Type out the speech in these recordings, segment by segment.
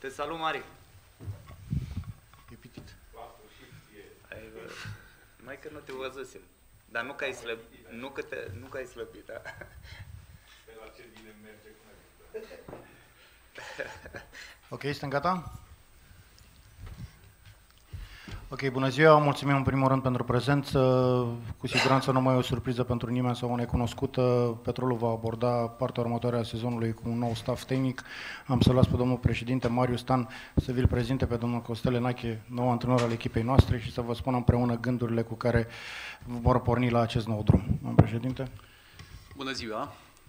Te salut, Mari. E pitit. Mai că nu te văzusem. Dar nu că ai slăbit, nu că ai slăbit, da? Pe la ce bine merge cu noi. Ok, suntem gata? Ok, bună ziua, mulțumim în primul rând pentru prezență. Cu siguranță nu mai e o surpriză pentru nimeni sau o necunoscută. Petrolul va aborda partea următoare a sezonului cu un nou staff tehnic. Am să las pe domnul președinte Mariu Stan să vi-l prezinte pe domnul Costel Enache, nou antrenor al echipei noastre, și să vă spună împreună gândurile cu care vor porni la acest nou drum. Domnul președinte. Bună ziua!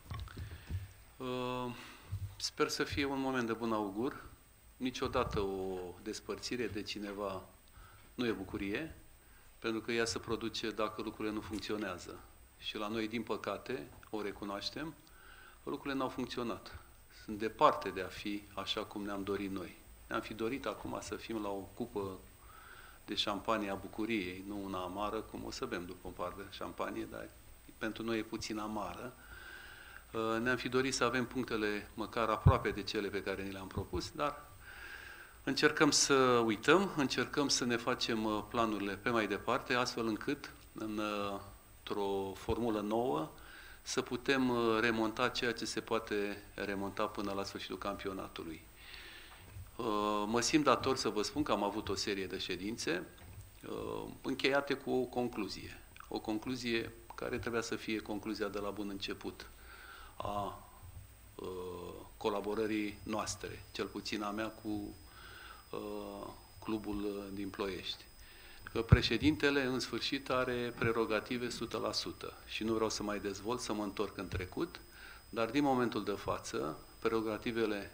Sper să fie un moment de bun augur. Niciodată o despărțire de cineva nu e bucurie, pentru că ea se produce dacă lucrurile nu funcționează. Și la noi, din păcate, o recunoaștem, lucrurile n-au funcționat. Sunt departe de a fi așa cum ne-am dorit noi. Ne-am fi dorit acum să fim la o cupă de șampanie a bucuriei, nu una amară, cum o să bem după un par de șampanie, dar pentru noi e puțin amară. Ne-am fi dorit să avem punctele măcar aproape de cele pe care ni le-am propus, dar încercăm să uităm, încercăm să ne facem planurile pe mai departe, astfel încât, într-o formulă nouă, să putem remonta ceea ce se poate remonta până la sfârșitul campionatului. Mă simt dator să vă spun că am avut o serie de ședințe încheiate cu o concluzie. O concluzie care trebuia să fie concluzia de la bun început a colaborării noastre, cel puțin a mea cu clubul din Ploiești. Președintele, în sfârșit, are prerogative 100% și nu vreau să mai dezvolt, să mă întorc în trecut, dar din momentul de față, prerogativele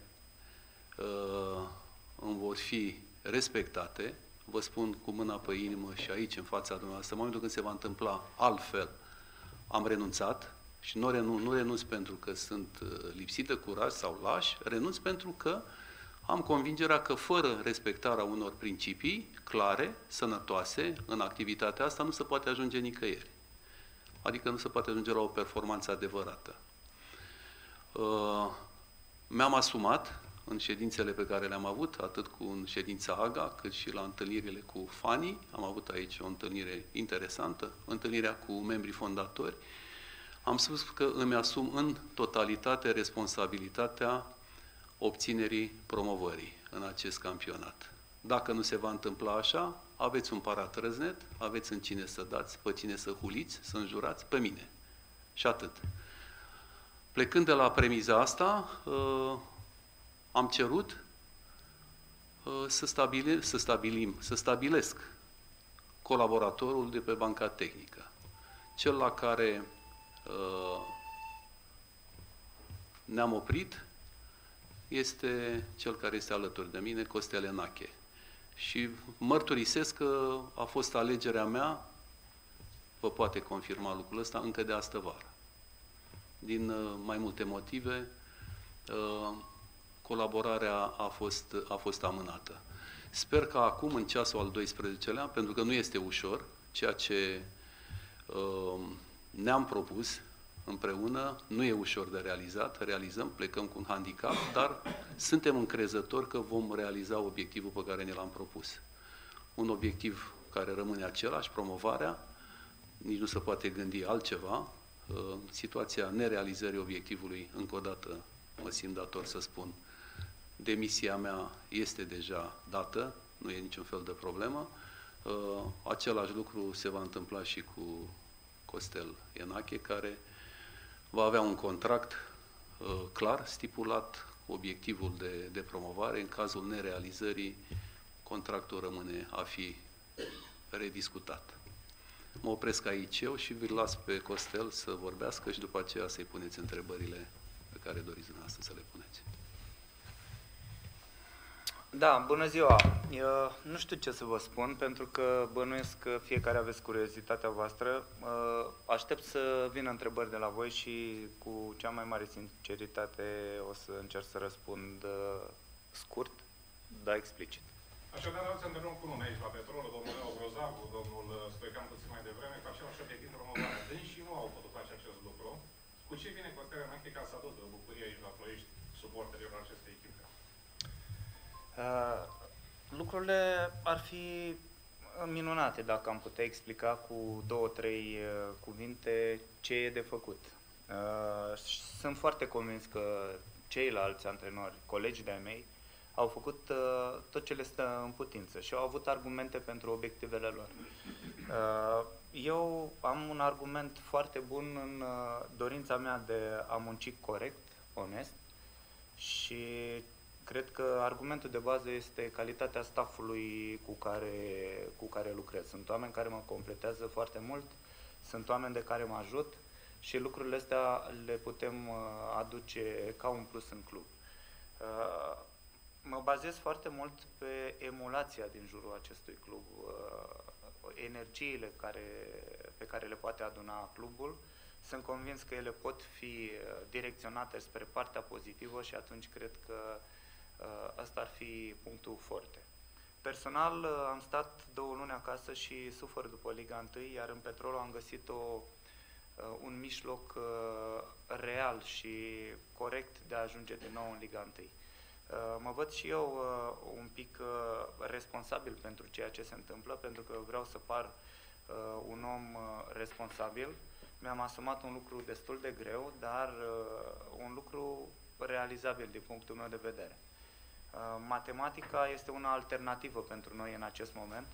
îmi vor fi respectate, vă spun cu mâna pe inimă și aici, în fața dumneavoastră, în momentul când se va întâmpla altfel, am renunțat și nu renunț pentru că sunt lipsit de curaj sau laș, renunț pentru că am convingerea că fără respectarea unor principii clare, sănătoase, în activitatea asta nu se poate ajunge nicăieri. Adică nu se poate ajunge la o performanță adevărată. Mi-am asumat în ședințele pe care le-am avut, atât în ședința AGA, cât și la întâlnirile cu fanii. Am avut aici o întâlnire interesantă, întâlnirea cu membrii fondatori. Am spus că îmi asum în totalitate responsabilitatea obținerii promovării în acest campionat. Dacă nu se va întâmpla așa, aveți un parat răznet, aveți în cine să dați, pe cine să huliți, să înjurați, pe mine. Și atât. Plecând de la premiza asta, am cerut să stabilesc colaboratorul de pe banca tehnică. Cel la care ne-am oprit este cel care este alături de mine, Costel Enache. Și mărturisesc că a fost alegerea mea, vă poate confirma lucrul ăsta, încă de astă vară. Din mai multe motive, colaborarea a fost amânată. Sper că acum, în ceasul al 12-lea, pentru că nu este ușor, ceea ce ne-am propus împreună, nu e ușor de realizat, realizăm, plecăm cu un handicap, dar suntem încrezători că vom realiza obiectivul pe care ne l-am propus. Un obiectiv care rămâne același, promovarea, nici nu se poate gândi altceva. Situația nerealizării obiectivului, încă o dată mă simt dator să spun, demisia mea este deja dată, nu e niciun fel de problemă. Același lucru se va întâmpla și cu Costel Enache, care va avea un contract clar, stipulat, obiectivul de promovare. În cazul nerealizării, contractul rămâne a fi rediscutat. Mă opresc aici eu și vi-l las pe Costel să vorbească și după aceea să-i puneți întrebările pe care doriți dumneavoastră să le puneți. Da, bună ziua! Eu nu știu ce să vă spun, pentru că bănuiesc că fiecare aveți curiozitatea voastră. Aștept să vină întrebări de la voi și cu cea mai mare sinceritate o să încerc să răspund scurt, dar explicit. Așadar, să întâlnim cu unul aici la Petrol, domnul Leo Grozavu, domnul Stoican puțin mai devreme, cu același obiectiv promovarea. Dânsii nu au putut face acest lucru. Cu ce vine Costel Enache ca să aducă bucurie aici la Ploiești suporterilor acestei echipe? Lucrurile ar fi minunate dacă am putea explica cu 2-3 cuvinte ce e de făcut. Sunt foarte convins că ceilalți antrenori, colegi de-ai mei, au făcut tot ce le stă în putință și au avut argumente pentru obiectivele lor. Eu am un argument foarte bun în dorința mea de a munci corect, onest, și cred că argumentul de bază este calitatea staffului cu care lucrez. Sunt oameni care mă completează foarte mult, sunt oameni de care mă ajut și lucrurile astea le putem aduce ca un plus în club. Mă bazez foarte mult pe emulația din jurul acestui club, energiile pe care le poate aduna clubul. Sunt convins că ele pot fi direcționate spre partea pozitivă și atunci cred că ăsta ar fi punctul forte. Personal am stat 2 luni acasă și sufăr după Liga 1, iar în Petrolul am găsit un mijloc real și corect de a ajunge din nou în Liga 1. Mă văd și eu un pic responsabil pentru ceea ce se întâmplă, pentru că vreau să par un om responsabil. Mi-am asumat un lucru destul de greu, dar un lucru realizabil din punctul meu de vedere. Matematica este una alternativă pentru noi în acest moment,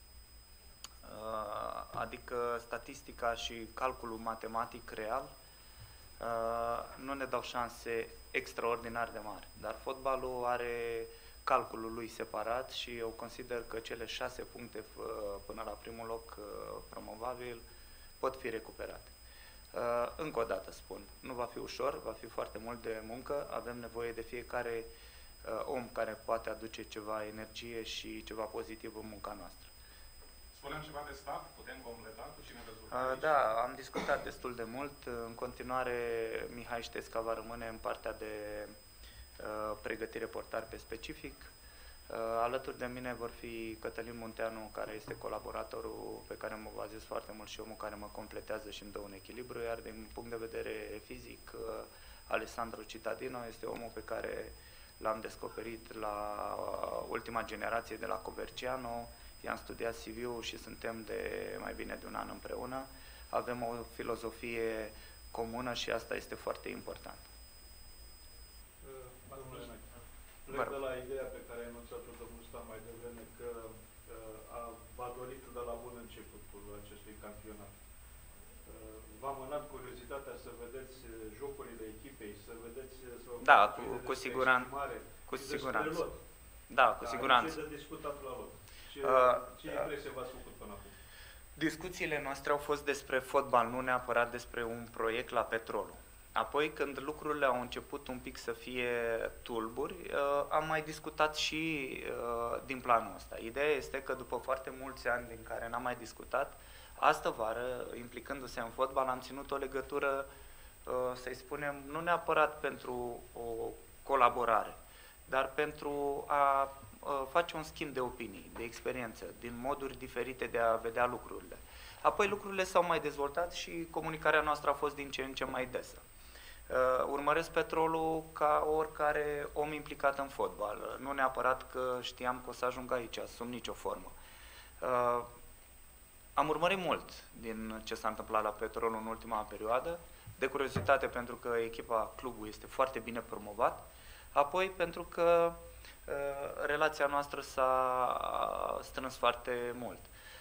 adică statistica și calculul matematic real nu ne dau șanse extraordinar de mari, dar fotbalul are calculul lui separat și eu consider că cele 6 puncte până la primul loc promovabil pot fi recuperate. Încă o dată spun, nu va fi ușor, va fi foarte mult de muncă, avem nevoie de fiecare om care poate aduce ceva energie și ceva pozitiv în munca noastră. Spunem ceva de staff? Putem completa cu cine veți lucra? Da, am discutat destul de mult. În continuare, Mihai Ștesca va rămâne în partea de pregătire portar pe specific. Alături de mine vor fi Cătălin Munteanu, care este colaboratorul pe care mă bazez foarte mult și omul care mă completează și îmi dă un echilibru, iar din punct de vedere fizic, Alessandro Cittadino este omul pe care l-am descoperit la ultima generație de la Coverciano. I-am studiat CV-ul și suntem de mai bine de 1 an împreună. Avem o filozofie comună și asta este foarte important. Plec de la ideea pe care a enunțat-o domnul Stan mai devreme, că v-a dorit de la bun începutul acestui campionat. V-a mânat curiozitatea să vedeți jocurile echipei, să vedeți... Da, cu siguranță. Cu siguranță. Da, cu siguranță. Ce de discutat la lot? Ce impresie v-ați făcut până acum? Discuțiile noastre au fost despre fotbal, nu neapărat despre un proiect la Petrolul. Apoi, când lucrurile au început un pic să fie tulburi, am mai discutat și din planul ăsta. Ideea este că după foarte mulți ani din care n-am mai discutat, astă vară, implicându-se în fotbal, am ținut o legătură, să-i spunem, nu neapărat pentru o colaborare, dar pentru a face un schimb de opinii, de experiență, din moduri diferite de a vedea lucrurile. Apoi lucrurile s-au mai dezvoltat și comunicarea noastră a fost din ce în ce mai desă. Urmăresc Petrolul ca oricare om implicat în fotbal, nu neapărat că știam că o să ajung aici, sub nicio formă. Am urmărit mult din ce s-a întâmplat la Petrolul în ultima perioadă, de curiozitate pentru că echipa, clubul este foarte bine promovat, apoi pentru că relația noastră s-a strâns foarte mult.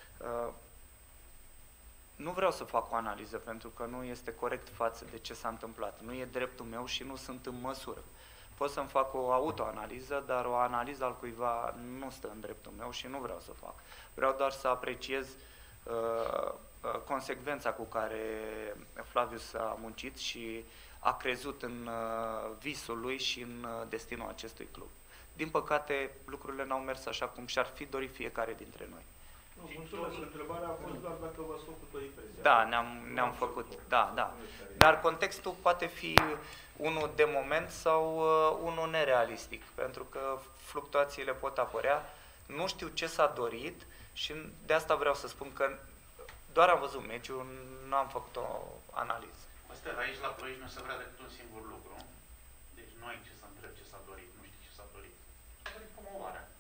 Nu vreau să fac o analiză pentru că nu este corect față de ce s-a întâmplat. Nu e dreptul meu și nu sunt în măsură. Pot să-mi fac o autoanaliză, dar o analiză al cuiva nu stă în dreptul meu și nu vreau să fac. Vreau doar să apreciez consecvența cu care Flavius a muncit și a crezut în visul lui și în destinul acestui club. Din păcate, lucrurile n-au mers așa cum și-ar fi dorit fiecare dintre noi. Mulțumesc. Întrebarea a fost doar dacă v-ați făcut o impresie. Da, ne-am făcut. Da. Dar contextul poate fi unul de moment sau unul nerealistic, pentru că fluctuațiile pot apărea. Nu știu ce s-a dorit și de asta vreau să spun că doar am văzut meciul, nu am făcut o analiză. Astea, aici la Ploiești nu se vrea decât un singur lucru. Deci noi ce s-a întrebat, ce s-a dorit, nu știu ce s-a dorit. S-a dorit promovarea.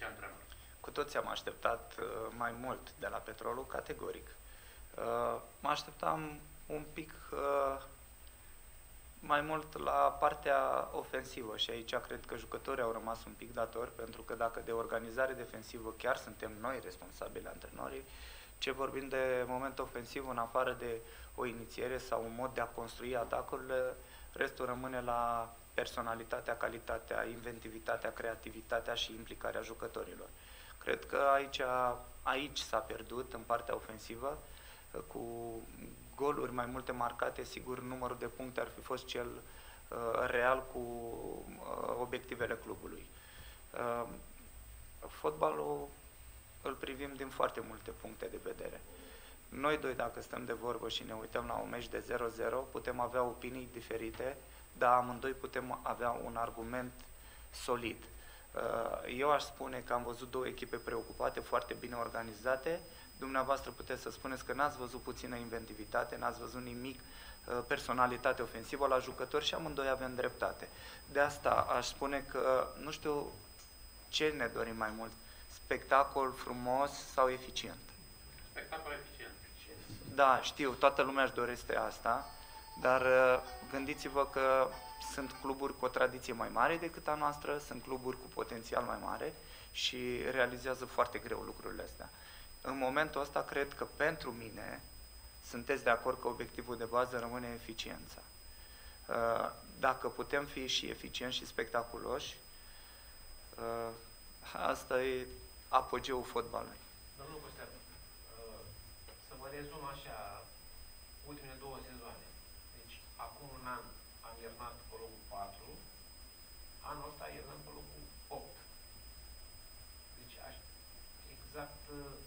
antrenor. Cu toți am așteptat mai mult de la Petrolul, categoric. Mă așteptam un pic mai mult la partea ofensivă și aici cred că jucătorii au rămas un pic datori, pentru că dacă de organizare defensivă chiar suntem noi responsabili, antrenorii, ce vorbim de moment ofensiv, în afară de o inițiere sau un mod de a construi atacurile, restul rămâne la personalitatea, calitatea, inventivitatea, creativitatea și implicarea jucătorilor. Cred că aici s-a pierdut în partea ofensivă, cu goluri mai multe marcate, sigur numărul de puncte ar fi fost cel real cu obiectivele clubului. Fotbalul îl privim din foarte multe puncte de vedere. Noi doi, dacă stăm de vorbă și ne uităm la un meci de 0-0, putem avea opinii diferite, dar amândoi putem avea un argument solid. Eu aș spune că am văzut două echipe preocupate, foarte bine organizate. Dumneavoastră puteți să spuneți că n-ați văzut puțină inventivitate, n-ați văzut nimic, personalitate ofensivă la jucători și amândoi avem dreptate. De asta aș spune că nu știu ce ne dorim mai mult, spectacol frumos sau eficient. Spectacol eficient. Da, știu, toată lumea își dorește asta, dar gândiți-vă că sunt cluburi cu o tradiție mai mare decât a noastră, sunt cluburi cu potențial mai mare și realizează foarte greu lucrurile astea. În momentul ăsta, cred că pentru mine, sunteți de acord că obiectivul de bază rămâne eficiența. Dacă putem fi și eficienți și spectaculoși, asta e apogeul fotbalului. Domnul Costea, să vă rezum așa, ultimele două sezoane. Deci, acum un an am iermat pe locul 4, anul ăsta iermăm pe locul 8. Deci, exact,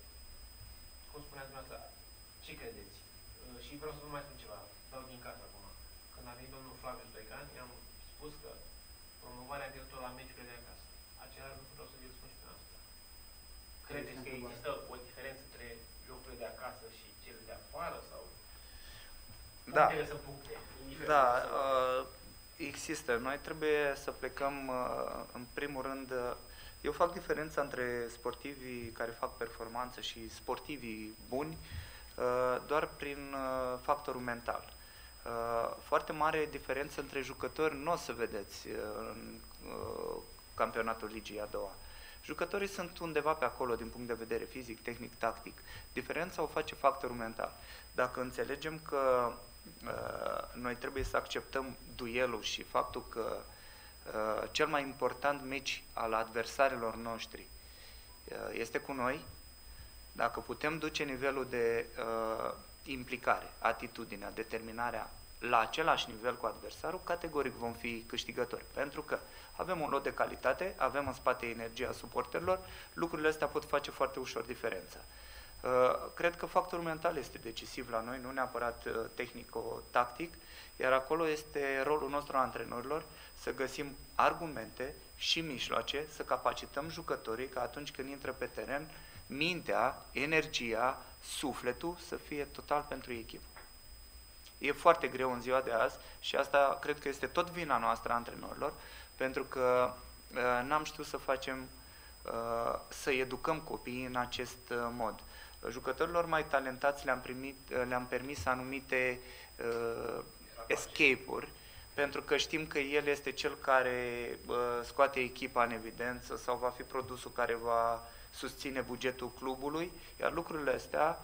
cum spuneați dumneavoastră, ce credeți? Și vreau să vă mai spun ceva, dau din casă acum. Când a venit domnul Flaviu Stoican, i-am spus că promovarea director la meciurile de acasă. Același lucru vreau să vi-l spun și pe asta. Credeți că există o diferență între jocurile de acasă și cele de afară? Sau punctele să puncte? Da, există. Noi trebuie să plecăm, în primul rând, eu fac diferența între sportivii care fac performanță și sportivii buni doar prin factorul mental. Foarte mare diferență între jucători nu o să vedeți în campionatul Ligii a doua. Jucătorii sunt undeva pe acolo din punct de vedere fizic, tehnic, tactic. Diferența o face factorul mental. Dacă înțelegem că noi trebuie să acceptăm duelul și faptul că cel mai important meci al adversarilor noștri este cu noi, dacă putem duce nivelul de implicare, atitudinea, determinarea la același nivel cu adversarul, categoric vom fi câștigători. Pentru că avem un lot de calitate, avem în spate energia suporterilor, lucrurile astea pot face foarte ușor diferența. Cred că factorul mental este decisiv la noi, nu neapărat tehnico-tactic, iar acolo este rolul nostru antrenorilor să găsim argumente și mijloace, să capacităm jucătorii ca atunci când intră pe teren, mintea, energia, sufletul să fie total pentru echipă. E foarte greu în ziua de azi și asta cred că este tot vina noastră a antrenorilor, pentru că n-am știut să facem, să educăm copiii în acest mod. Jucătorilor mai talentați le-am permis anumite escape-uri, pentru că știm că el este cel care scoate echipa în evidență sau va fi produsul care va susține bugetul clubului, iar lucrurile astea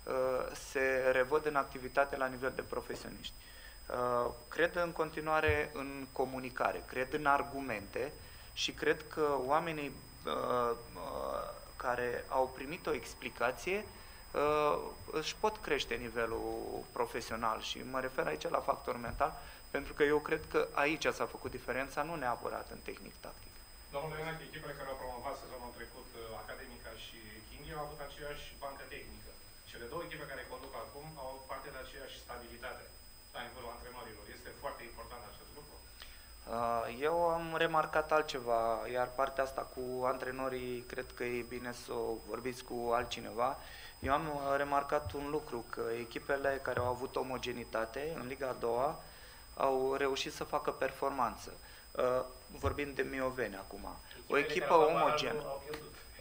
se revăd în activitate la nivel de profesioniști. Cred în continuare în comunicare, cred în argumente și cred că oamenii care au primit o explicație își pot crește nivelul profesional și mă refer aici la factor mental, pentru că eu cred că aici s-a făcut diferența, nu neapărat în tehnic-tactic. Domnule Ionache, echipele care au promovat sezonul trecut, Academica și Chinghi, au avut aceeași bancă tehnică. Cele două echipe care conduc acum au parte de aceeași stabilitate la nivelul antrenorilor. Este foarte important acest lucru. Eu am remarcat altceva, iar partea asta cu antrenorii, cred că e bine să o vorbiți cu altcineva. Eu am remarcat un lucru, că echipele care au avut omogenitate în Liga a doua au reușit să facă performanță. Vorbim de Mioveni acum. O echipă omogenă.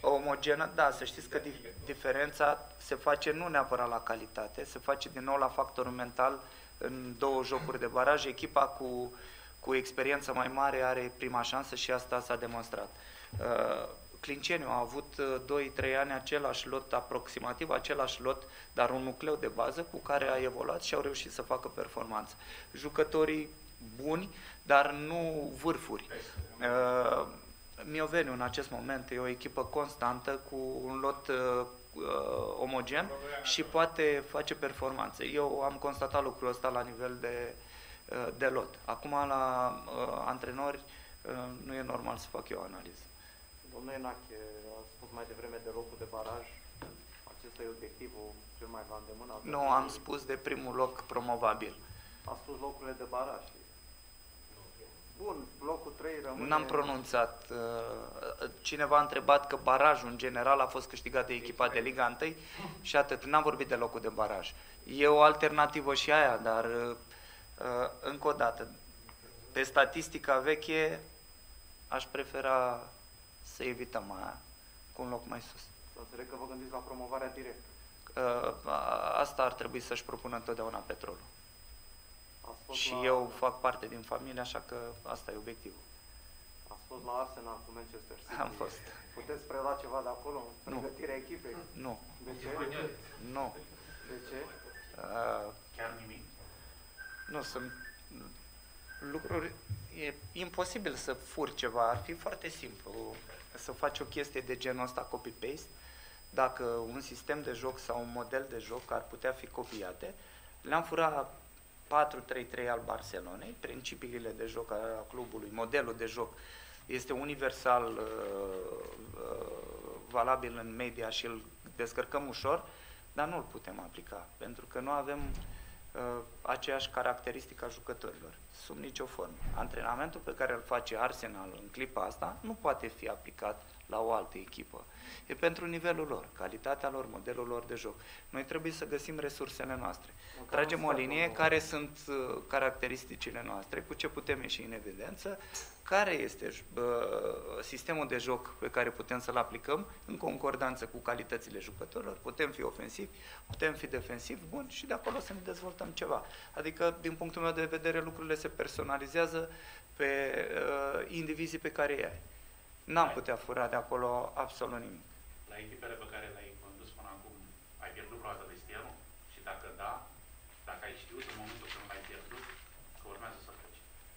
Omogenă, da, să știți că diferența se face nu neapărat la calitate, se face din nou la factorul mental în 2 jocuri de baraj. Echipa cu experiență mai mare are prima șansă și asta s-a demonstrat. Clinceniu a avut 2-3 ani același lot, aproximativ același lot, dar un nucleu de bază cu care a evoluat și au reușit să facă performanță. Jucătorii buni, dar nu vârfuri. Mioveniu în acest moment e o echipă constantă cu un lot omogen și poate face performanțe. Eu am constatat lucrul ăsta la nivel de lot. Acum la antrenori nu e normal să fac eu o analiză. Domnule Enache, a spus mai devreme de locul de baraj. Acesta e obiectivul cel mai la îndemână? Nu, am spus de primul loc promovabil. A spus locurile de baraj. Bun, locul 3 rămâne... N-am pronunțat. Cineva a întrebat că barajul în general a fost câștigat de echipa de Liga 1 și atât. N-am vorbit de locul de baraj. E o alternativă și aia, dar încă o dată, pe statistica veche aș prefera să evităm aia cu un loc mai sus. Să înțeleg că vă gândiți la promovarea directă. Asta ar trebui să-și propună întotdeauna Petrolul. Și eu fac parte din familie, așa că asta e obiectivul. Ați fost la Arsenal cu Manchester City. Am fost. Puteți prelua ceva de acolo? Nu. Pregătirea echipei? Nu. De ce? Nu. De ce? Chiar nimic? Nu, sunt lucruri... E imposibil să furi ceva, ar fi foarte simplu să faci o chestie de genul ăsta copy-paste, dacă un sistem de joc sau un model de joc ar putea fi copiate. Le-am furat 4-3-3 al Barcelonei, principiile de joc al clubului, modelul de joc este universal valabil în media și îl descărcăm ușor, dar nu îl putem aplica, pentru că nu avem aceeași caracteristică a jucătorilor, sub nicio formă. Antrenamentul pe care îl face Arsenal în clipa asta nu poate fi aplicat la o altă echipă. E pentru nivelul lor, calitatea lor, modelul lor de joc. Noi trebuie să găsim resursele noastre. Tragem o linie care sunt caracteristicile noastre, cu ce putem ieși în evidență, care este sistemul de joc pe care putem să-l aplicăm în concordanță cu calitățile jucătorilor. Putem fi ofensivi, putem fi defensivi, bun, și de acolo să ne dezvoltăm ceva. Adică, din punctul meu de vedere, lucrurile se personalizează pe indivizii pe care îi ai. N-am putea fura de acolo absolut nimic. La echipele pe care le-ai condus până acum, ai pierdut vreodată vestiarul? Și dacă da, dacă ai știut în momentul când l-ai pierdut, că urmează să pleci?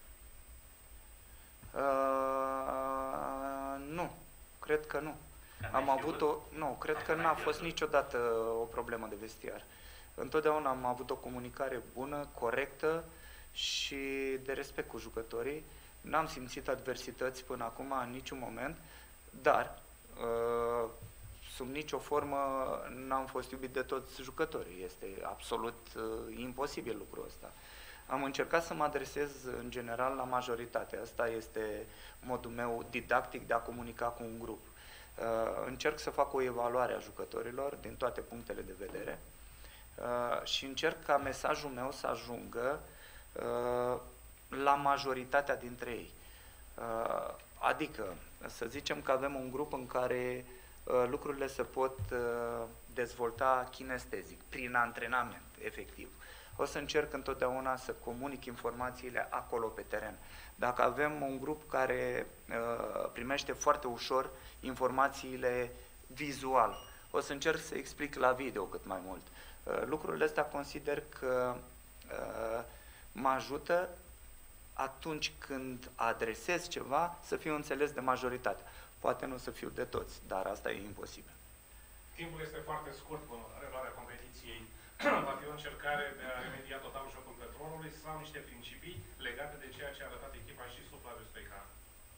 Nu, cred că nu. Am avut cred că n-a fost niciodată o problemă de vestiar. Întotdeauna am avut o comunicare bună, corectă și de respect cu jucătorii. N-am simțit adversități până acum în niciun moment, dar sub nicio formă n-am fost iubit de toți jucătorii. Este absolut imposibil lucrul ăsta. Am încercat să mă adresez în general la majoritate. Asta este modul meu didactic de a comunica cu un grup. Încerc să fac o evaluare a jucătorilor din toate punctele de vedere și încerc ca mesajul meu să ajungă la majoritatea dintre ei. Adică, să zicem că avem un grup în care lucrurile se pot dezvolta kinestezic, prin antrenament, efectiv. O să încerc întotdeauna să comunic informațiile acolo pe teren. Dacă avem un grup care primește foarte ușor informațiile vizual, o să încerc să explic la video cât mai mult. Lucrurile astea consider că mă ajută atunci când adresez ceva să fiu înțeles de majoritate. Poate nu să fiu de toți, dar asta e imposibil. Timpul este foarte scurt până la reluarea competiției. Va fi o încercare de a remedia total jocul Petrolului sau niște principii legate de ceea ce a arătat echipa și sub Flaviu Stoican?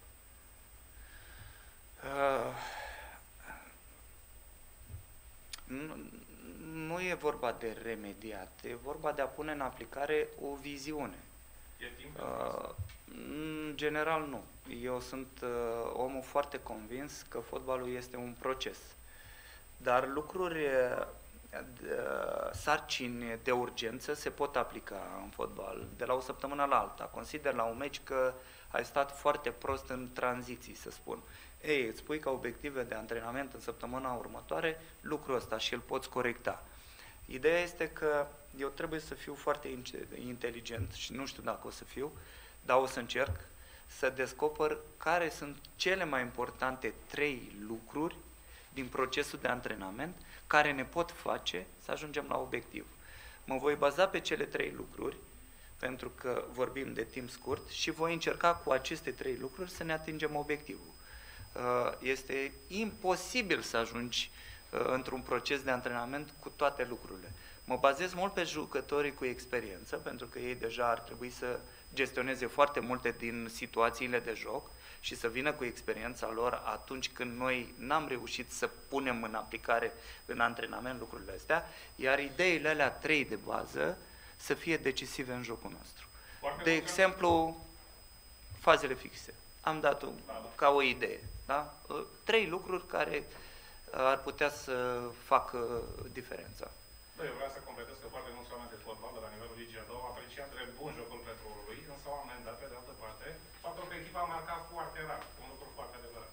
Nu e vorba de remediat, e vorba de a pune în aplicare o viziune. E timpul În general nu. Eu sunt omul foarte convins că fotbalul este un proces. Dar lucruri sarcini de urgență se pot aplica în fotbal de la o săptămână la alta. Consider la un meci că ai stat foarte prost în tranziții, să spun. Ei, îți pui ca obiective de antrenament în săptămâna următoare lucrul ăsta și îl poți corecta. Ideea este că eu trebuie să fiu foarte inteligent și nu știu dacă o să fiu, dar o să încerc să descoper care sunt cele mai importante 3 lucruri din procesul de antrenament care ne pot face să ajungem la obiectiv. Mă voi baza pe cele 3 lucruri, pentru că vorbim de timp scurt, și voi încerca cu aceste 3 lucruri să ne atingem obiectivul. Este imposibil să ajungi într-un proces de antrenament cu toate lucrurile. Mă bazez mult pe jucătorii cu experiență, pentru că ei deja ar trebui să gestioneze foarte multe din situațiile de joc și să vină cu experiența lor atunci când noi n-am reușit să punem în aplicare în antrenament lucrurile astea, iar ideile alea 3 de bază să fie decisive în jocul nostru. De exemplu, fazele fixe. Am dat-o ca o idee. Da? 3 lucruri care ar putea să facă diferența. Da, eu vreau să completez că foarte mulți oameni de fotbal de la nivelul Ligii a doua au apreciat drept bun jocul Petrolului, însă au amendat pe de altă parte faptul că echipa a marcat foarte rar, un lucru foarte adevărat.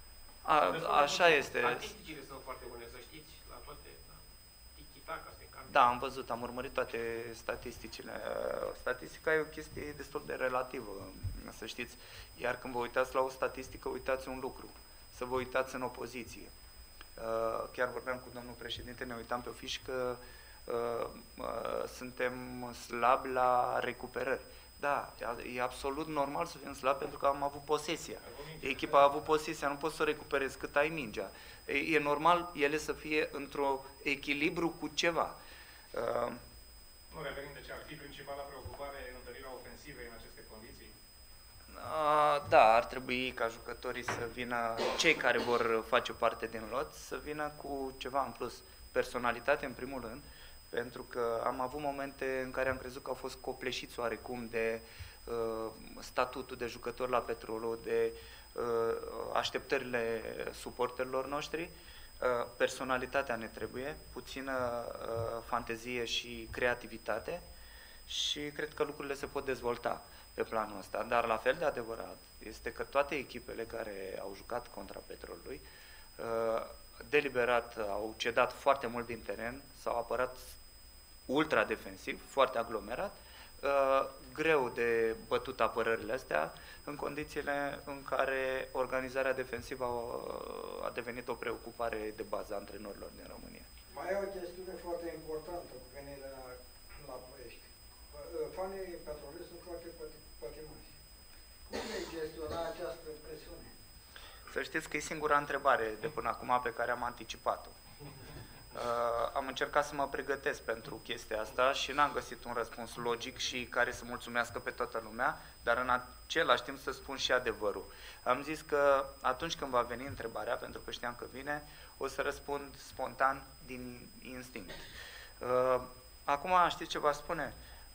Așa este. Statisticile sunt foarte bune, să știți, la toate. Tiki-taka, da, am văzut, am urmărit toate statisticile. Statistica e o chestie destul de relativă, să știți. Iar când vă uitați la o statistică, uitați un lucru. Să vă uitați în opoziție. Chiar vorbeam cu domnul președinte, ne uitam pe o fișă că suntem slabi la recuperări. Da, e absolut normal să fim slabi pentru că am avut posesia. Echipa a avut posesia, nu poți să o recuperezi cât ai mingea. E normal ele să fie într-un echilibru cu ceva. Nu revenim, deci ar fi principala preocupare întărirea ofensivei în aceste condiții? Da, ar trebui ca jucătorii să vină, cei care vor face parte din lot, să vină cu ceva în plus. Personalitate în primul rând, pentru că am avut momente în care am crezut că au fost copleșiți oarecum de statutul de jucător la Petrolul, de așteptările suporterilor noștri. Personalitatea ne trebuie, puțină fantezie și creativitate și cred că lucrurile se pot dezvolta pe planul ăsta. Dar la fel de adevărat este că toate echipele care au jucat contra Petrolului deliberat au cedat foarte mult din teren, s-au apărat ultra defensiv, foarte aglomerat, greu de bătut apărările astea în condițiile în care organizarea defensivă a devenit o preocupare de bază a antrenorilor din România. Mai e o chestiune foarte importantă cu venirea la Ploiești. Fanii Petrolului sunt foarte pătimoși. Cum vei gestiona această presiune? Să știți că e singura întrebare de până acum pe care am anticipat-o. Am încercat să mă pregătesc pentru chestia asta și n-am găsit un răspuns logic și care să mulțumească pe toată lumea, dar în același timp să spun și adevărul. Am zis că atunci când va veni întrebarea, pentru că știam că vine, o să răspund spontan din instinct. Acum știți ce vă spune?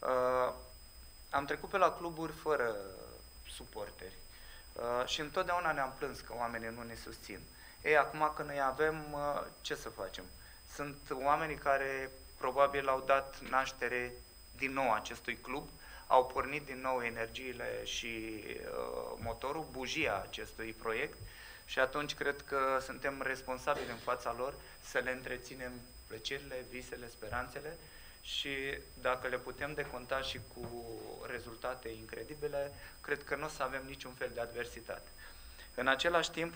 Am trecut pe la cluburi fără suporteri și întotdeauna ne-am plâns că oamenii nu ne susțin. Ei, acum că noi avem, ce să facem? Sunt oamenii care probabil au dat naștere din nou acestui club, au pornit din nou energiile și motorul, bujia acestui proiect și atunci cred că suntem responsabili în fața lor să le întreținem plăcerile, visele, speranțele și dacă le putem deconta și cu rezultate incredibile, cred că nu o să avem niciun fel de adversitate. În același timp,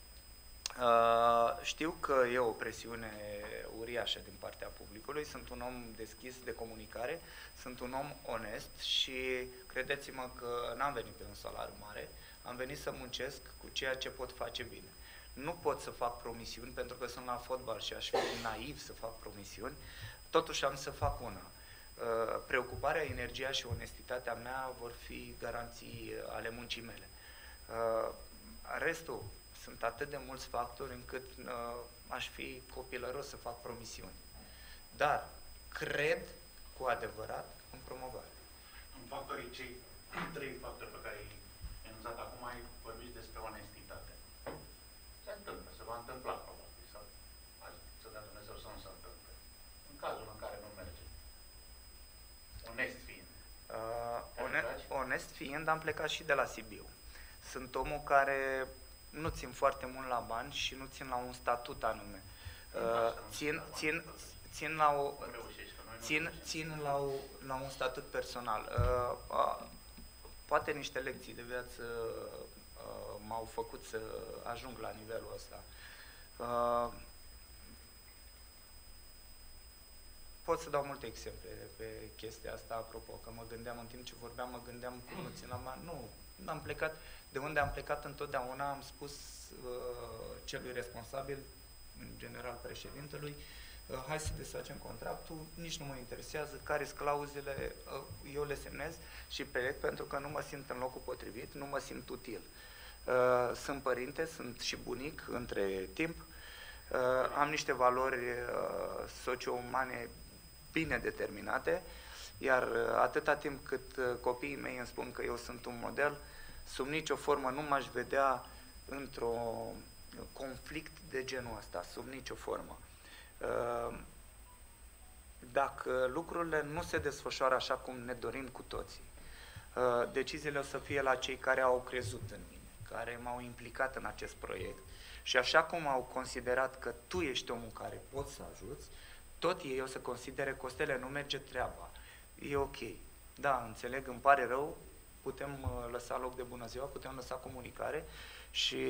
știu că e o presiune uriașă din partea publicului, sunt un om deschis de comunicare, sunt un om onest și credeți-mă că n-am venit pe un salariu mare, am venit să muncesc cu ceea ce pot face bine. Nu pot să fac promisiuni pentru că sunt la fotbal și aș fi naiv să fac promisiuni, totuși am să fac una. Preocuparea, energia și onestitatea mea vor fi garanții ale muncii mele. Restul, sunt atât de mulți factori încât aș fi copilăros să fac promisiuni. Dar cred cu adevărat în promovare. În factorii, cei 3 factori pe care i-ai enunțat acum, ai vorbit despre onestitate. Se întâmplă, se va întâmpla probabil, sau să dea Dumnezeu să nu se întâmple. onest fiind, am plecat și de la Sibiu. Sunt omul care nu țin foarte mult la bani și nu țin la un statut anume. Țin la un statut personal. Poate niște lecții de viață m-au făcut să ajung la nivelul ăsta. Pot să dau multe exemple pe chestia asta, apropo, că mă gândeam în timp ce vorbeam, cum nu țin la bani. Nu am plecat, de unde am plecat întotdeauna, am spus celui responsabil, în general președintelui, hai să desfacem contractul, nici nu mă interesează care sunt clauzele, eu le semnez și plec pentru că nu mă simt în locul potrivit, nu mă simt util. Sunt părinte, sunt și bunic între timp, am niște valori socio-umane bine determinate, iar atâta timp cât copiii mei îmi spun că eu sunt un model, sub nicio formă nu m-aș vedea într-un conflict de genul ăsta, sub nicio formă. Dacă lucrurile nu se desfășoară așa cum ne dorim cu toții, deciziile o să fie la cei care au crezut în mine, care m-au implicat în acest proiect și așa cum au considerat că tu ești omul care poți să ajuți, tot ei o să considere, Costele, nu merge treaba, e ok. Da, înțeleg, îmi pare rău, putem lăsa loc de bună ziua, putem lăsa comunicare și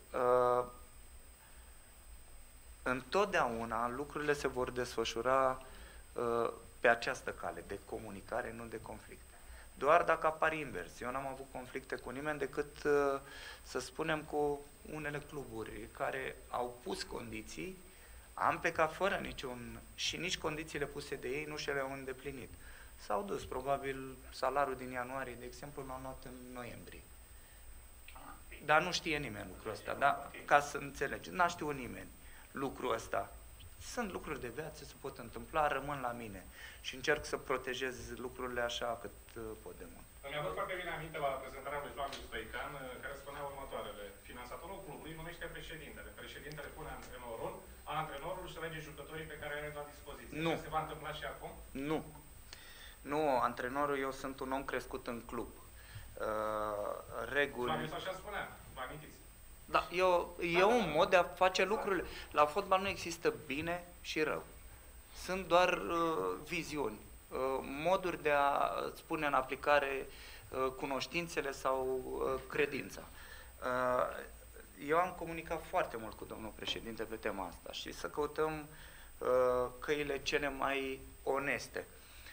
întotdeauna lucrurile se vor desfășura pe această cale de comunicare, nu de conflicte. Doar dacă apar invers. Eu n-am avut conflicte cu nimeni decât, să spunem, cu unele cluburi care au pus condiții, am plecat fără niciun, și nici condițiile puse de ei nu și le-au îndeplinit. S-au dus, probabil, salariul din ianuarie, de exemplu, l-au luat în noiembrie. Dar nu știe nimeni lucrul ăsta, da? Ca să înțelegeți, n-a știut nimeni lucrul ăsta. Sunt lucruri de viață, se pot întâmpla, rămân la mine și încerc să protejez lucrurile așa cât pot de mult. Îmi a foarte bine aminte la prezentarea lui Flaviu Stoican, care spunea următoarele. Finanțatorul clubului numește președintele. Președintele pune antrenorul, antrenorul își alege jucătorii pe care îi are la dispoziție. Nu. Se va întâmpla și acum? Nu. Nu, antrenorul, eu sunt un om crescut în club. Reguli... Flaviu așa spunea, vă amintiți? Da, e un mod de a face lucrurile. La fotbal nu există bine și rău. Sunt doar viziuni, moduri de a pune în aplicare cunoștințele sau credința. Eu am comunicat foarte mult cu domnul președinte pe tema asta și să căutăm căile cele mai oneste.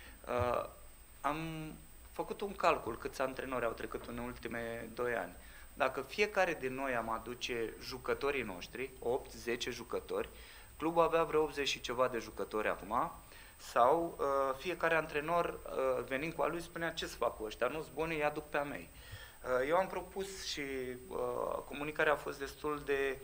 Am făcut un calcul câți antrenori au trecut în ultimele 2 ani. Dacă fiecare din noi am aduce jucătorii noștri, 8-10 jucători, clubul avea vreo 80 și ceva de jucători acum, sau fiecare antrenor venind cu a lui spunea ce să fac cu ăștia, nu-s buni, îi aduc pe a mei. Eu am propus și comunicarea a fost destul de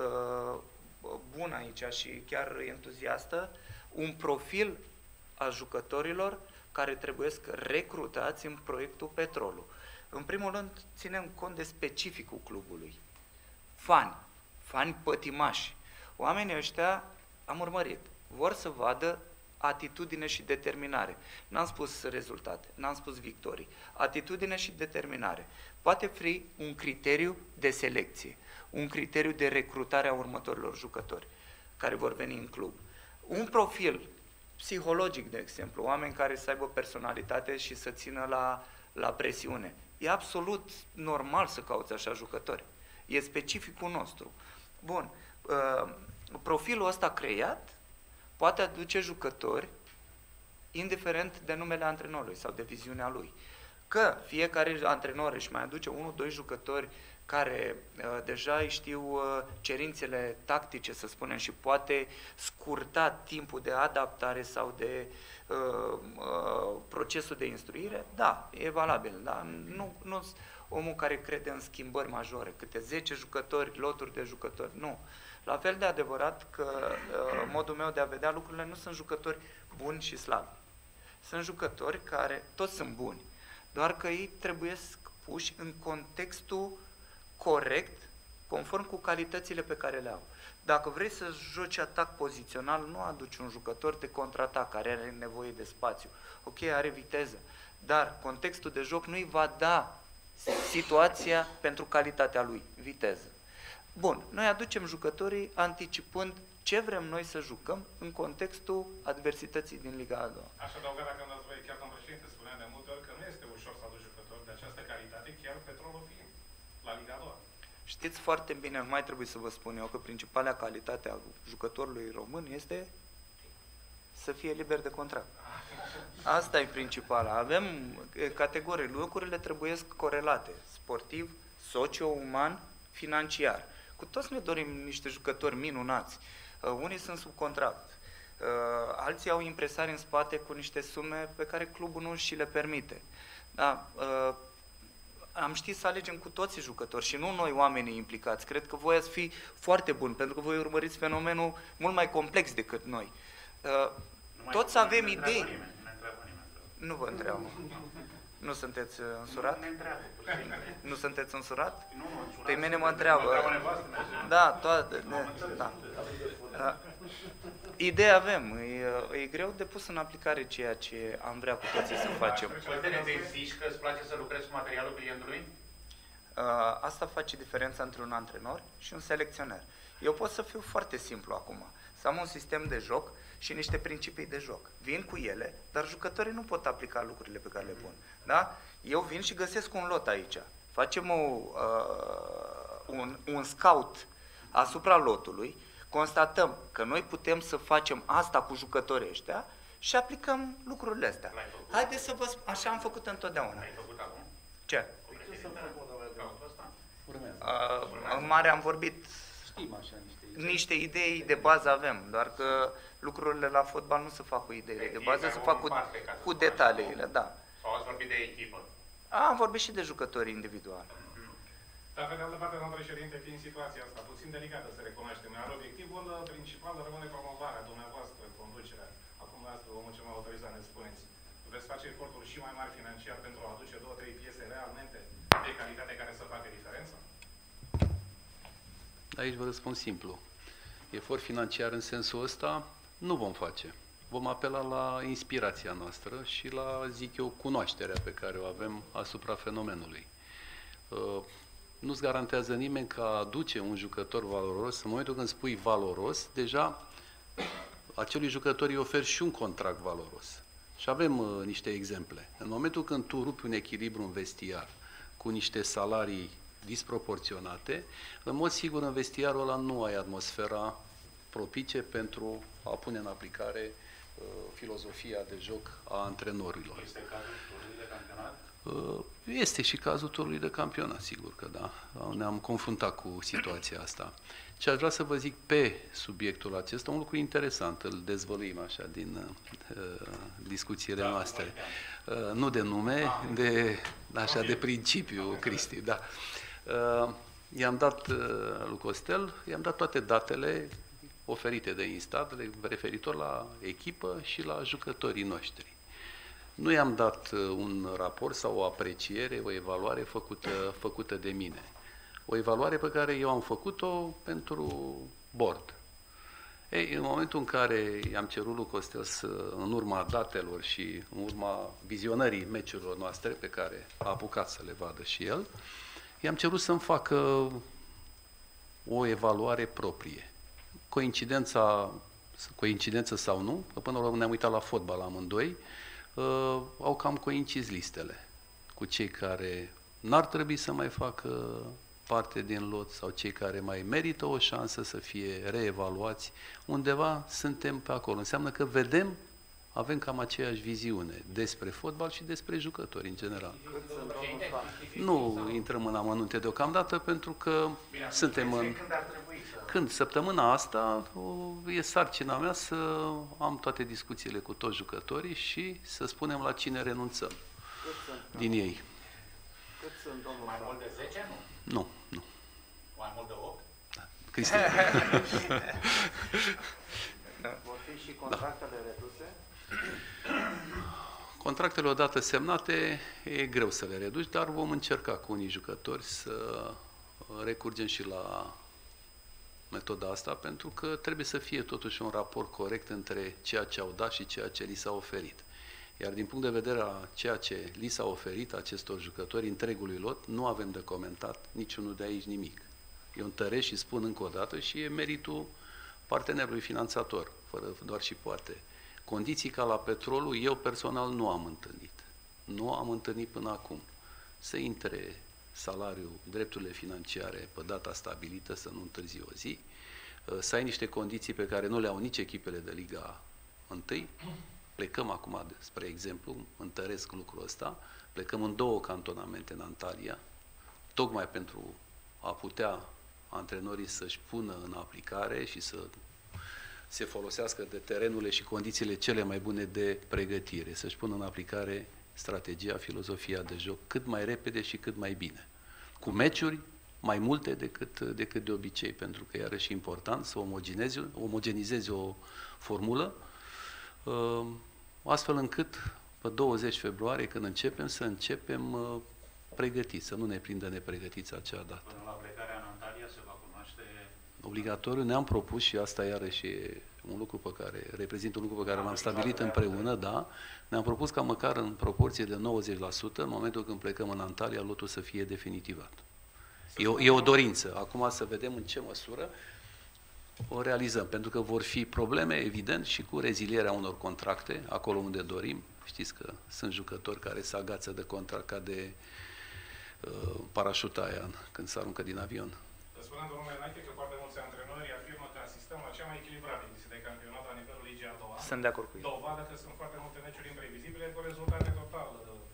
bună aici și chiar entuziastă, un profil a jucătorilor care trebuie recrutați în proiectul Petrolul. În primul rând, ținem cont de specificul clubului. Fani pătimași. Oamenii ăștia, am urmărit, vor să vadă atitudine și determinare. N-am spus rezultate, n-am spus victorii. Atitudine și determinare. Poate fi un criteriu de selecție, un criteriu de recrutare a următorilor jucători care vor veni în club. Un profil psihologic, de exemplu, oameni care să aibă personalitate și să țină la presiune. E absolut normal să cauți așa jucători. E specificul nostru. Bun, profilul ăsta creat poate aduce jucători indiferent de numele antrenorului sau de viziunea lui. Că fiecare antrenor își mai aduce 1-2 jucători care deja îi știu cerințele tactice, să spunem, și poate scurta timpul de adaptare sau de procesul de instruire, da, e valabil, da? Nu omul care crede în schimbări majore, câte 10 jucători, loturi de jucători, nu. La fel de adevărat că modul meu de a vedea lucrurile nu sunt jucători buni și slabi. Sunt jucători care toți sunt buni, doar că ei trebuie puși în contextul corect, conform cu calitățile pe care le au. Dacă vrei să joci atac pozițional, nu aduci un jucător de contraatac care are nevoie de spațiu. Ok, are viteză, dar contextul de joc nu-i va da situația pentru calitatea lui, viteză. Bun, noi aducem jucătorii anticipând ce vrem noi să jucăm în contextul adversității din Liga a doua. Aș adăuga, dacă îmi dați voie, chiar domnul președinte spunea de multe ori că nu este ușor să aduci jucători de această calitate, chiar Petrolul fiind la Liga a doua. Știți foarte bine, nu mai trebuie să vă spun eu, că principala calitate a jucătorului român este să fie liber de contract. Asta e principala. Avem categorii, lucrurile trebuie corelate, sportiv, socio-uman, financiar. Cu toți ne dorim niște jucători minunați. Unii sunt sub contract. Alții au impresari în spate cu niște sume pe care clubul nu și le permite. Da, am ști să alegem cu toții jucători și nu noi oamenii implicați. Cred că voi ați fi foarte buni, pentru că voi urmăriți fenomenul mult mai complex decât noi. Toți avem idei. Nu vă întreabă. Nu sunteți însurat? Nu sunteți însurat? Pe mine mă întreabă. Da, toate. Da. Ideea avem. E greu de pus în aplicare ceea ce am vrea cu toții să facem. Poți să ne zici că îți place să lucrezi cu materialul clientului? Asta face diferența între un antrenor și un selecționer. Eu pot să fiu foarte simplu acum. Să am un sistem de joc și niște principii de joc. Vin cu ele, dar jucătorii nu pot aplica lucrurile pe care le pun. Da? Eu vin și găsesc un lot aici. Facem un scout asupra lotului, constatăm că noi putem să facem asta cu jucătorii ăștia și aplicăm lucrurile astea. Haideți să vă spun, așa am făcut întotdeauna. Ai făcut acum? Ce? În mare am vorbit, niște idei de bază avem, doar că lucrurile la fotbal nu se fac cu ideile de bază, se fac cu detaliile, da. Sau ați vorbit de echipă? Am vorbit și de jucători individuali. Dar pe de altă parte, domnul președinte, fiind situația asta puțin delicată să recunoaștem, iar obiectivul principal rămâne promovarea dumneavoastră, conducerea. Acum asta omul ce m-a autorizat, ne spuneți. Veți face eforturi și mai mari financiar pentru a aduce 2-3 piese realmente de calitate care să facă diferența? Aici vă răspund simplu. Efort financiar în sensul ăsta nu vom face. Vom apela la inspirația noastră și la, zic eu, cunoașterea pe care o avem asupra fenomenului. Nu-ți garantează nimeni că aduce un jucător valoros. În momentul când spui valoros, deja acelui jucător îi oferi și un contract valoros. Și avem niște exemple. În momentul când tu rupi un echilibru în vestiar cu niște salarii disproporționate, în mod sigur în vestiarul ăla nu ai atmosfera propice pentru a pune în aplicare filozofia de joc a antrenorilor. Este cazul turului de campionat? Este și cazul turului de campionat, sigur că da. Ne-am confruntat cu situația asta. Ce aș vrea să vă zic pe subiectul acesta, un lucru interesant, îl dezvăluim așa din discuțiile noastre. Nu de nume, de principiu, Cristi, da. I-am dat lui Costel, i-am dat toate datele oferite de Instat referitor la echipă și la jucătorii noștri. Nu i-am dat un raport sau o apreciere, o evaluare făcută de mine. O evaluare pe care eu am făcut-o pentru board. Ei, în momentul în care i-am cerut lui Costel în urma datelor și în urma vizionării meciurilor noastre, pe care a apucat să le vadă și el, i-am cerut să-mi facă o evaluare proprie. Coincidență sau nu, că până la urmă ne-am uitat la fotbal amândoi, au cam coincis listele cu cei care n-ar trebui să mai facă parte din lot sau cei care mai merită o șansă să fie reevaluați. Undeva suntem pe acolo. Înseamnă că avem cam aceeași viziune despre fotbal și despre jucători în general. Nu intrăm în amănunte deocamdată pentru că suntem în... Când? Săptămâna asta e sarcina mea să am toate discuțiile cu toți jucătorii și să spunem la cine renunțăm din ei. Cât sunt, domnul? Mai mult de 10, nu? Nu, nu. Mai mult de 8? Da. Cristian. Vor fi și contractele reduse? Contractele odată semnate e greu să le reduci, dar vom încerca cu unii jucători să recurgem și la metoda asta, pentru că trebuie să fie totuși un raport corect între ceea ce au dat și ceea ce li s-a oferit. Iar din punct de vedere a ceea ce li s-a oferit acestor jucători întregului lot, nu avem de comentat niciunul de aici nimic. Eu întăresc și spun încă o dată și e meritul partenerului finanțator, fără doar și poate. Condiții ca la Petrolul, eu personal nu am întâlnit. Nu am întâlnit până acum. Să intre salariul, drepturile financiare pe data stabilită, să nu întârzi o zi, să ai niște condiții pe care nu le au nici echipele de Liga 1. Plecăm acum, spre exemplu, întăresc lucrul ăsta, plecăm în 2 cantonamente în Antalya, tocmai pentru a putea antrenorii să-și pună în aplicare și să se folosească de terenurile și condițiile cele mai bune de pregătire, să-și pună în aplicare strategia, filozofia de joc cât mai repede și cât mai bine. Cu meciuri mai multe decât de obicei, pentru că iarăși e important să omogenizezi o formulă, astfel încât pe 20 februarie, când începem, să începem pregătiți, să nu ne prindă nepregătiți acea dată. Până la plecarea în Antalya se va cunoaște... Obligatoriu ne-am propus, și asta iarăși e un lucru reprezintă un lucru pe care l-am stabilit împreună, da, ne-am propus ca măcar în proporție de 90%, în momentul când plecăm în Antalya, lotul să fie definitivat. E o dorință. Acum să vedem în ce măsură o realizăm, pentru că vor fi probleme, evident, și cu rezilierea unor contracte, acolo unde dorim. Știți că sunt jucători care se agață de contract ca de parașuta aia când se aruncă din avion. Spuneam, domnule Enache, că foarte mulți antrenori afirmă că asistăm la cea mai echilibrată ediție de campionat la nivelul Ligii a doua. Sunt de acord cu ei. Dovadă că sunt foarte multe meciuri imprevizibile cu rezultate total.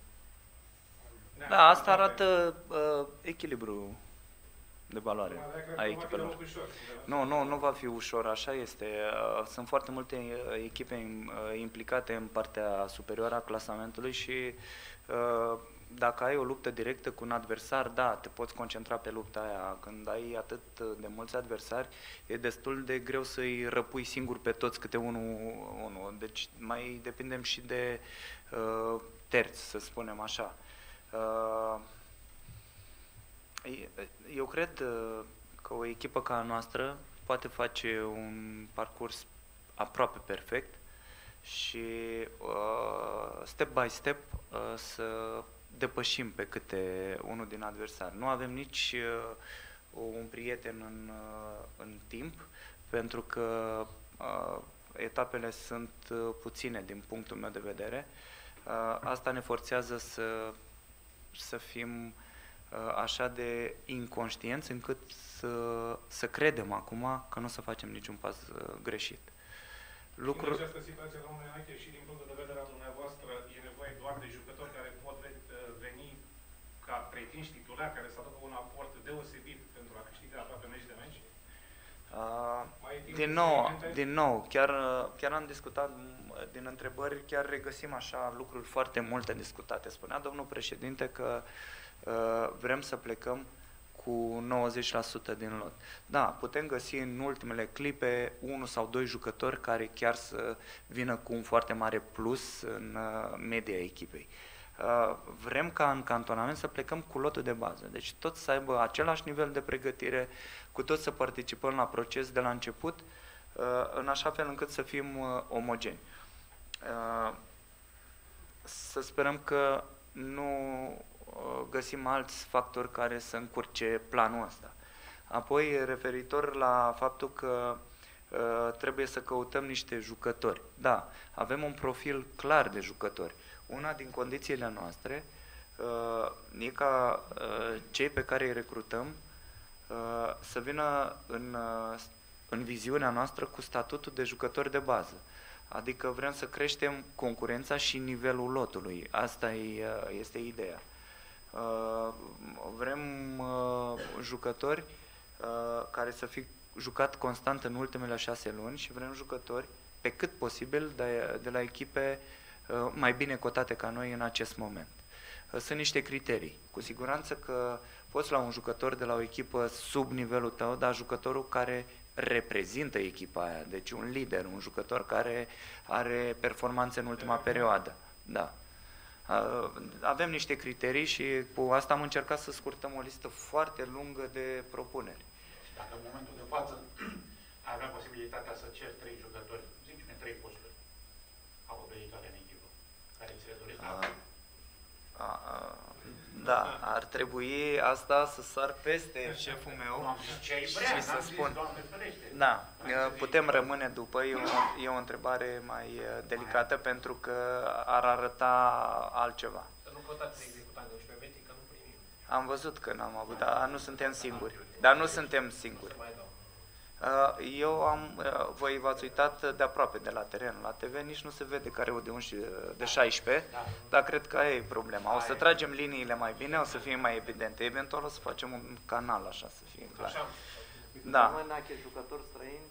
Da, asta arată echilibru de valoare a echipelor. Nu va fi ușor, așa este. Sunt foarte multe echipe implicate în partea superioară a clasamentului și dacă ai o luptă directă cu un adversar, da, te poți concentra pe lupta aia. Când ai atât de mulți adversari, e destul de greu să-i răpui singur pe toți câte unul. Deci mai depindem și de terți, să spunem așa. Eu cred că o echipă ca a noastră poate face un parcurs aproape perfect și step by step să depășim pe câte unul din adversari. Nu avem nici un prieten în timp, pentru că etapele sunt puține din punctul meu de vedere. Asta ne forțează să fim așa de inconștienți încât să credem acum că nu o să facem niciun pas greșit. În această situație, domnule Enache, și din punctul de vedere al dumneavoastră, e nevoie doar de jucători care pot veni ca pretinși titulari, care să aducă un aport deosebit pentru a câștiga aproape meci de meci? Din nou, chiar am discutat din întrebări, chiar regăsim așa lucruri foarte multe discutate. Spunea domnul președinte că vrem să plecăm cu 90% din lot. Da, putem găsi în ultimele clipe 1 sau 2 jucători care chiar să vină cu un foarte mare plus în media echipei. Vrem ca în cantonament să plecăm cu lotul de bază, deci toți să aibă același nivel de pregătire, cu toți să participăm la proces de la început, în așa fel încât să fim omogeni. Să sperăm că nu găsim alți factori care să încurce planul ăsta. Apoi, referitor la faptul că trebuie să căutăm niște jucători. Da, avem un profil clar de jucători. Una din condițiile noastre e ca cei pe care îi recrutăm să vină în viziunea noastră cu statutul de jucători de bază. Adică vrem să creștem concurența și nivelul lotului. Asta este ideea. Vrem jucători care să fie jucat constant în ultimele 6 luni și vrem jucători pe cât posibil de la echipe mai bine cotate ca noi în acest moment. Sunt niște criterii. Cu siguranță că poți lua un jucător de la o echipă sub nivelul tău, dar jucătorul care reprezintă echipa aia, deci un lider, un jucător care are performanțe în ultima perioadă. Da. Avem niște criterii și cu asta am încercat să scurtăm o listă foarte lungă de propuneri. Dacă în momentul de față avem posibilitatea să cer 3 jucători, zicem 3 posturi, acoperitori în echipă, care trebui asta să sar peste șeful meu și să spun. Da, putem rămâne după, e o întrebare mai delicată pentru că ar arăta altceva. Să nu căutați să executați de 11 metri, că nu primim. Am văzut că n-am avut, dar nu suntem singuri. Dar nu suntem singuri. Mai dau. Voi v-ați uitat de aproape de la teren, la TV, nici nu se vede care de 11, de 16, dar cred că aia e problema. O să tragem liniile mai bine, o să fie mai evidente. Eventual o să facem un canal așa să fie clar. Așa. Da. Mânache, jucători străini?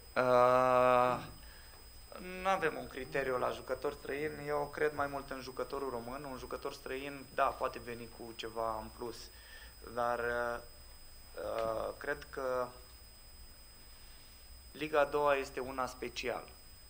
Nu avem un criteriu la jucători străini, eu cred mai mult în jucătorul român. Un jucător străin, da, poate veni cu ceva în plus, dar cred că Liga a doua este una specială.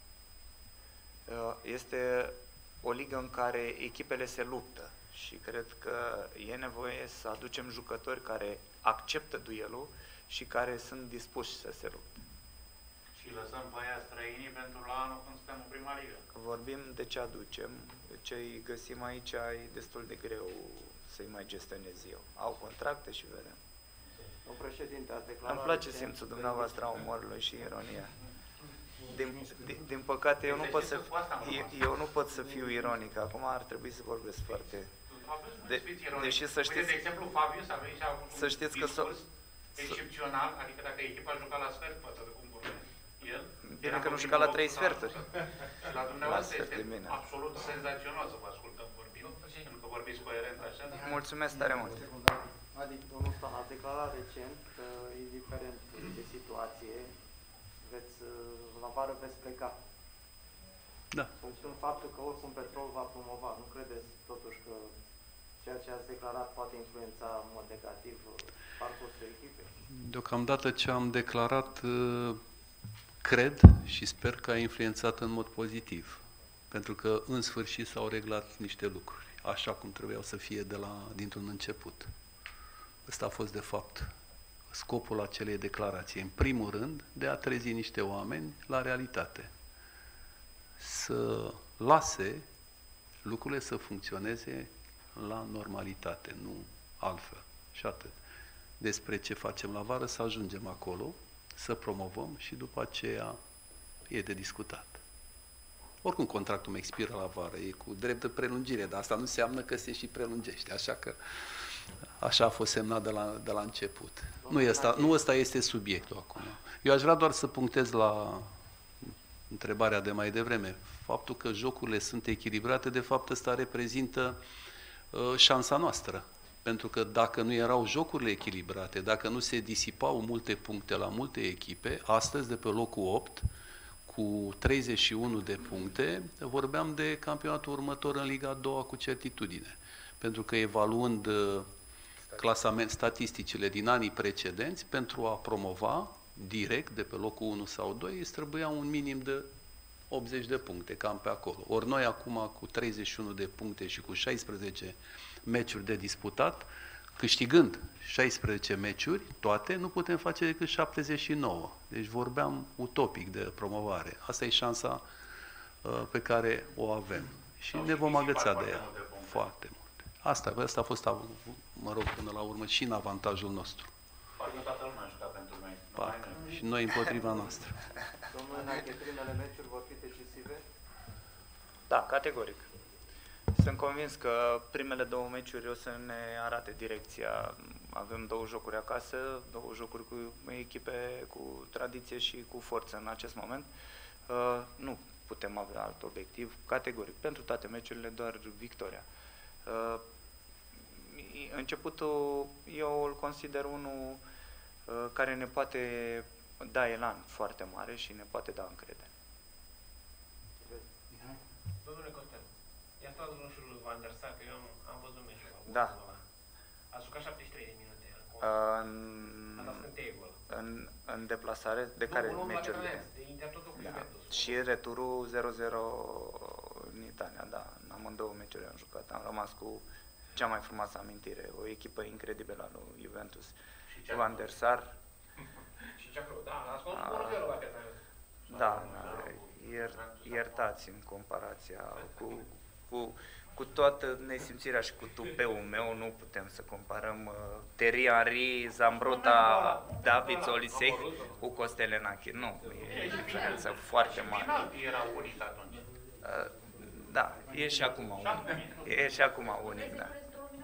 Este o ligă în care echipele se luptă și cred că e nevoie să aducem jucători care acceptă duelul și care sunt dispuși să se lupte. Și lăsăm pe aia străinii pentru la anul când suntem în prima ligă. Vorbim de ce aducem, ce îi găsim aici, e destul de greu să-i mai gestionez eu. Au contracte și vedem. Domnul președinte, ați declarat... Îmi place simțul dumneavoastră a umorului și ironia. Din păcate, eu nu pot să fiu ironic. Acum ar trebui să vorbesc foarte... Deși să știți... De exemplu, Fabius a venit și a avut un discurs excepțional, adică dacă echipa a jucat la sfert, poate de cum vorbesc el... Bine că nu juca la 3 sferturi. Și la dumneavoastră este absolut senzațional să vă ascultăm vorbind, pentru că vorbiți coerent așa. Mulțumesc tare mult. Adică domnul Stan a declarat recent că, indiferent de situație, la vară veți pleca. Da. Sunt faptul că oricum Petrol va promova. Nu credeți totuși că ceea ce ați declarat poate influența în mod negativ parcursul echipei? Deocamdată ce am declarat, cred și sper că a influențat în mod pozitiv. Pentru că în sfârșit s-au reglat niște lucruri, așa cum trebuiau să fie dintr-un început. Ăsta a fost, de fapt, scopul acelei declarații. În primul rând, de a trezi niște oameni la realitate. Să lase lucrurile să funcționeze la normalitate, nu altfel. Și atât. Despre ce facem la vară, să ajungem acolo, să promovăm și după aceea e de discutat. Oricum contractul meu expiră la vară, e cu drept de prelungire, dar asta nu înseamnă că se și prelungește, așa că așa a fost semnat de la început. Nu ăsta este subiectul acum. Eu aș vrea doar să punctez la întrebarea de mai devreme. Faptul că jocurile sunt echilibrate, de fapt ăsta reprezintă șansa noastră. Pentru că dacă nu erau jocurile echilibrate, dacă nu se disipau multe puncte la multe echipe, astăzi de pe locul 8, cu 31 de puncte, vorbeam de campionatul următor în Liga a doua cu certitudine. Pentru că evaluând statisticile din anii precedenți, pentru a promova direct de pe locul 1 sau 2, îți trebuia un minim de 80 de puncte, cam pe acolo. Ori noi acum cu 31 de puncte și cu 16 meciuri de disputat, câștigând 16 meciuri, toate, nu putem face decât 79. Deci vorbeam utopic de promovare. Asta e șansa pe care o avem. Și ne vom agăța de ea. Foarte mult. Asta a fost, mă rog, până la urmă, și în avantajul nostru. Parcă toată lumea a jucat pentru noi. Și noi împotriva noastră. Domnule Nache, primele meciuri vor fi decisive? Da, categoric. Sunt convins că primele 2 meciuri o să ne arate direcția. Avem 2 jocuri acasă, 2 jocuri cu echipe cu tradiție și cu forță în acest moment. Nu putem avea alt obiectiv, categoric. Pentru toate meciurile doar victoria. Începutul eu îl consider unul care ne poate da elan foarte mare și ne poate da încredere. Domnule Costel, i-a stat unul și lui Van der Sar, că eu am văzut meciul. Da. A jucat 73 de minute. În deplasare? De care meciurile? De Inter totul cu Juventus. Și returul 0-0 în Italia, da. În amândouă meciuri am jucat. Am rămas cu cea mai frumoasă amintire, o echipă incredibilă a lui Juventus. Van der Sar. Și Ceacru, da, a scos porvelul la Cătălău. Da, iertați în comparația cu cu toată nesimțirea și cu tupeul meu, nu putem să comparăm Thierry Henry, Zambruta, David Olisei cu Costel Enache. Nu, e diferență foarte mare. Era unic atunci. Da, e și acum unic. E și acum unic, da.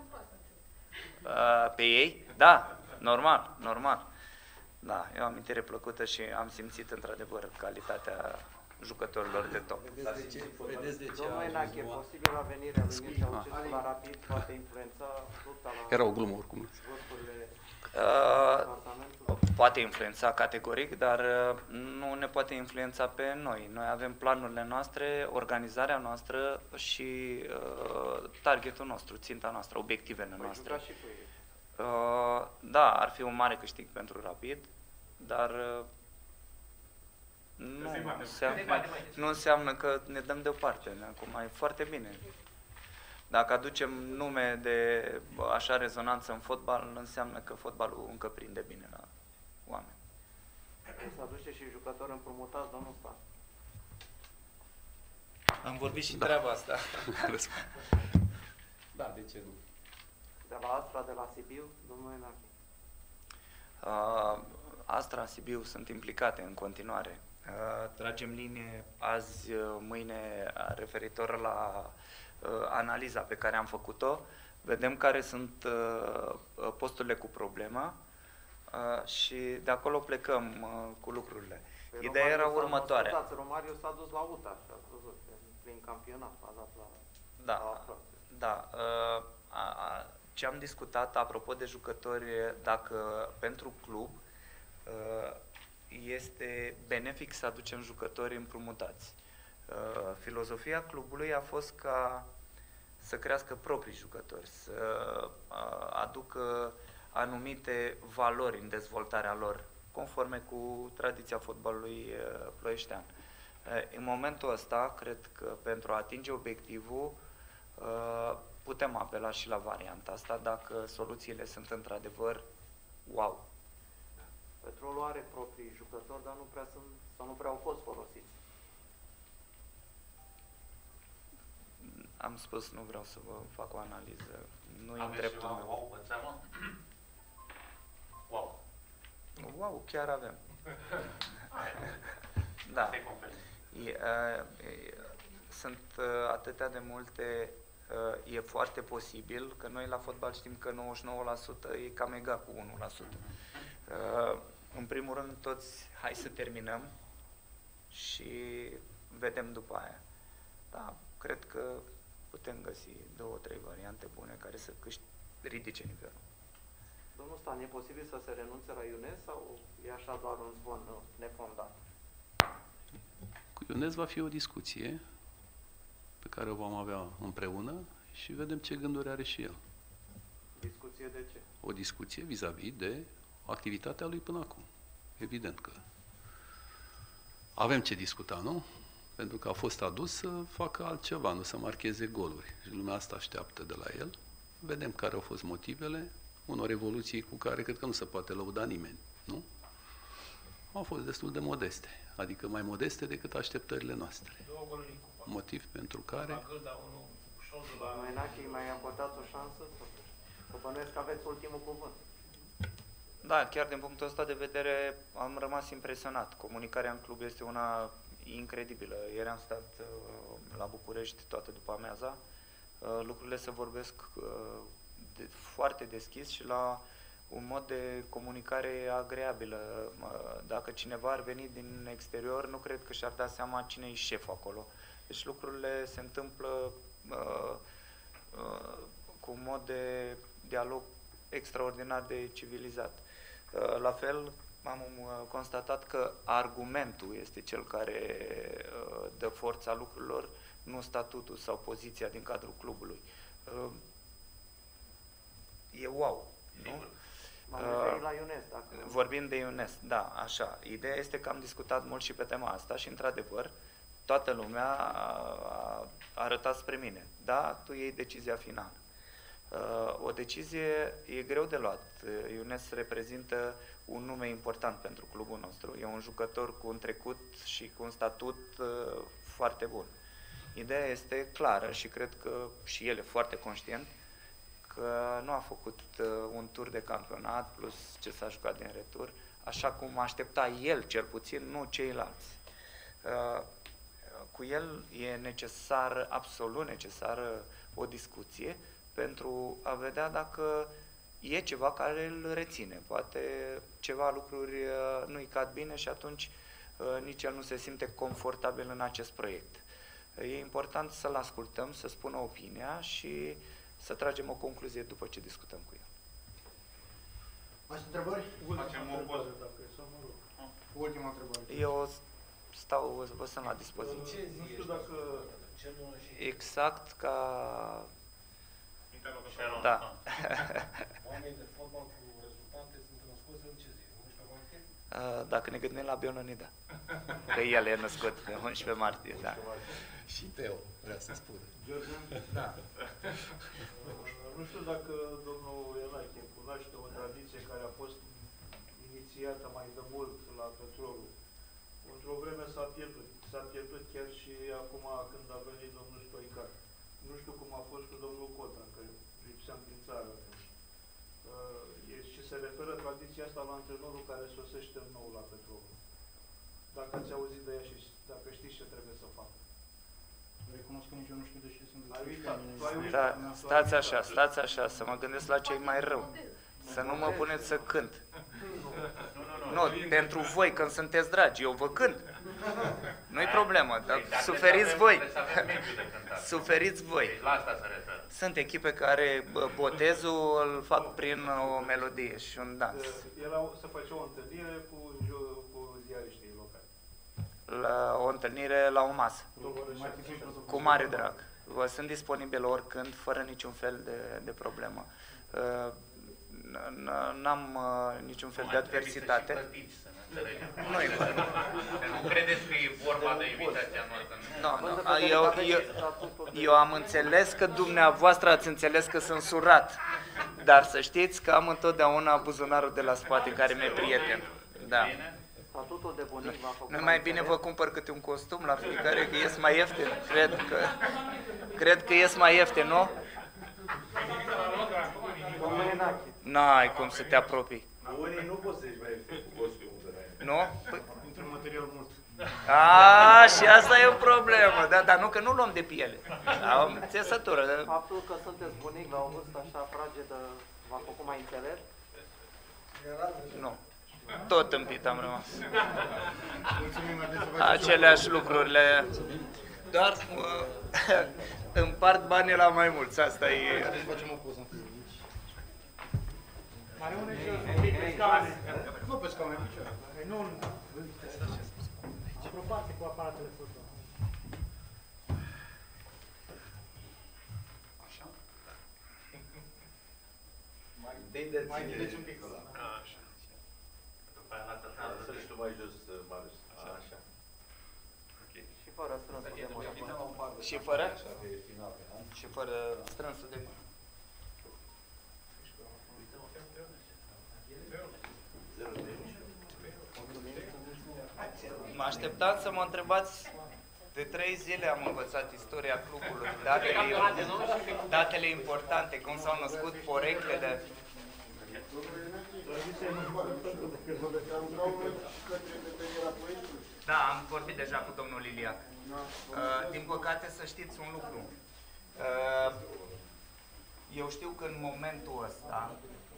Pe ei? Da, normal, normal. Da, e o amintire plăcută și am simțit într-adevăr calitatea jucătorilor de top. Vedeți de ce Domnul a Enache, posibilă venirea lui Mircea Lucescu la Rapid poate influența lupta la Era o glumă oricum. vârfurile Uh, poate influența categoric, dar nu ne poate influența pe noi. Noi avem planurile noastre, organizarea noastră și targetul nostru, ținta noastră, obiectivele noastre. și cu ei. Da, ar fi un mare câștig pentru Rapid, dar nu înseamnă că ne dăm deoparte. Acum e foarte bine. Dacă aducem nume de așa rezonanță în fotbal, înseamnă că fotbalul încă prinde bine la oameni. Să aduce și jucători împrumutați, domnul Stan. Am vorbit și treaba asta. Da, de ce nu? De la Astra, de la Sibiu, domnul Enache. Astra, Sibiu sunt implicate în continuare. Tragem linie azi, mâine, referitor la analiza pe care am făcut-o. Vedem care sunt posturile cu problemă și de acolo plecăm cu lucrurile. Ideea era următoarea. Romario s-a dus la UTA, și ați văzut, prin campionat, a dat la... Da. Ce am discutat apropo de jucători, dacă pentru club este benefic să aducem jucători împrumutați. Filozofia clubului a fost ca să crească proprii jucători, să aducă anumite valori în dezvoltarea lor, conforme cu tradiția fotbalului ploieștean. În momentul ăsta, cred că pentru a atinge obiectivul, putem apela și la varianta asta, dacă soluțiile sunt într-adevăr wow. Petrolul are proprii jucători, dar nu prea sunt, sau nu prea au fost folosiți. Am spus, nu vreau să vă fac o analiză. Nu e Aveți dreptul ceva meu. wow pe țeamă? Wow. Wow, chiar avem. Da. Te confirm. Sunt atâtea de multe, e foarte posibil că noi la fotbal știm că 99% e cam egal cu 1%. În primul rând toți, hai să terminăm și vedem după aia. Da, cred că putem găsi 2-3 variante bune care să ridice nivelul. Domnul Stan, e posibil să se renunțe la Iones sau e așa doar un zvon nefondat? Cu Iones va fi o discuție pe care o vom avea împreună și vedem ce gânduri are și el. Discuție de ce? O discuție vis-a-vis de activitatea lui până acum. Evident că avem ce discuta, nu? Pentru că a fost adus să facă altceva, nu să marcheze goluri. Și lumea asta așteaptă de la el. Vedem care au fost motivele unor evoluții cu care cred că nu se poate lăuda nimeni, nu? Au fost destul de modeste, adică mai modeste decât așteptările noastre. Motiv pentru care... Domnul Enache, mai acordați o șansă? Că bănuiesc că aveți ultimul cuvânt. Da, chiar din punctul ăsta de vedere am rămas impresionat. Comunicarea în club este una incredibilă. Ieri am stat la București toată după amiaza. Lucrurile se vorbesc foarte deschis și la un mod de comunicare agreabilă. Dacă cineva ar veni din exterior, nu cred că și-ar da seama cine e șeful acolo. Deci lucrurile se întâmplă cu un mod de dialog extraordinar de civilizat. La fel, am constatat că argumentul este cel care dă forța lucrurilor, nu statutul sau poziția din cadrul clubului. E wow, nu? La Iones, vorbim de Iones, da, așa. Ideea este că am discutat mult și pe tema asta și, într-adevăr, toată lumea a arătat spre mine. Da, tu iei decizia finală. O decizie e greu de luat. Iones reprezintă un nume important pentru clubul nostru. E un jucător cu un trecut și cu un statut foarte bun. Ideea este clară și cred că și el e foarte conștient că nu a făcut un tur de campionat plus ce s-a jucat din retur, așa cum aștepta el cel puțin, nu ceilalți. Cu el e necesară, absolut necesară o discuție pentru a vedea dacă e ceva care îl reține. Poate ceva lucruri nu-i cad bine și atunci nici el nu se simte confortabil în acest proiect. E important să-l ascultăm, să spună opinia și să tragem o concluzie după ce discutăm cu el. Mai sunt întrebări? Facem o poză, dacă e să mă rog. Ultima întrebare. Eu vă sunt la dispoziție. Nu știu dacă... Exact ca... Interrogator. Da. Oamenii de fotbal cu rezultate sunt născuți în ce zi? 11 martie? Dacă ne gândim la Biononida, că el e născut pe 11 martie, da. Și Teo, vrea să spună. Da. Nu știu dacă domnul Elache cunoaște o tradiție care a fost inițiată mai de mult la Petrolul. Într-o vreme s-a pierdut. S-a pierdut chiar și acum când a venit domnul Stoicar. Nu știu cum a fost cu domnul Cota, că lipseam din țară. Și se referă tradiția asta la antrenorul care sosește nou la Petrolul. Dacă ați auzit de ea și dacă știți ce trebuie să facă. Recunosc că nici eu nu știu de ce sunt Ai uitat. Tu ai Da, uitat. stați așa, să mă gândesc la cei mai rău. Să nu mă puneți să cânt. Nu, pentru voi, când sunteți dragi, eu vă cânt. Nu-i problemă, dar suferiți voi. Suferiți voi. La asta se referă. Sunt echipe care botezul îl fac prin o melodie și un dans. Se face o întâlnire cu ziariștii locali. O întâlnire la o masă. Cu mare drag. Vă sunt disponibil oricând, fără niciun fel de problemă. N-am niciun fel de adversitate. Nu-i vorba. Nu credeți că e vorba de invitația noastră? Nu. Eu am înțeles că dumneavoastră ați înțeles că sunt surat. Dar să știți că am întotdeauna buzunarul de la spate care mi-e prieten. Da. Statutul de bunic v-a făcut Nu mai bine vă cumpăr câte un costum la fiecare, că ies mai ieftin. Cred că ies mai ieftin, nu? N-ai cum să te apropii. Unii nu poți să-și mai ieftin cu costumul de la ele. Nu? Păi... Într-un material mult. Și asta e o problemă, da, dar nu că nu luăm de piele. Am țesătură. Faptul că sunteți bunic la o vârstă așa fragedă v-a făcut mai înțelept? Nu. Tot împit am rămas. Mulțumim, Aceleași lucrurile. Doar împart banii la mai mulți. Asta e... Facem o poză. Mai une și un pic pe scaune. Nu pe scaune, niciodată. Nu, apropate cu aparatele foto. Mai vedeți un pic ăla. Așa. După aia la tătat. Să și tu mai jos, Marius. Așa. Și fără strânsul de mână. Și fără? Și fără strânsul de mână. Mă așteptam să mă întrebați. De 3 zile am învățat istoria clubului, datele importante, cum s-au născut porectele. Da, am vorbit deja cu domnul Liliac. Din păcate, să știți un lucru. Eu știu că în momentul ăsta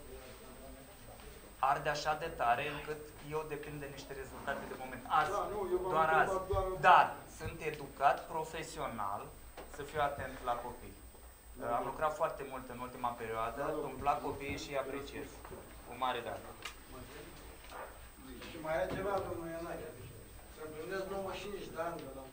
arde așa de tare încât eu depind de niște rezultate de moment. Azi, doar azi. Dar sunt educat profesional să fiu atent la copii. Am lucrat foarte mult în ultima perioadă, îmi plac copiii și îi apreciez. Cu mare drag. Și mai e ceva, domnul Ionache. Să împlinesc 95 de ani de la